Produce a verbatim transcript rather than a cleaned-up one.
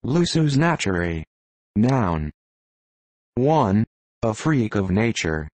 Lusus naturae. Noun. one. A freak of nature.